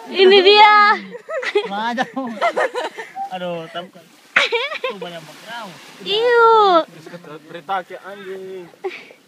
Ini dia. Aja. Aduh, tahu kan. Tuh banyak background. Iu. Berita ke anjing.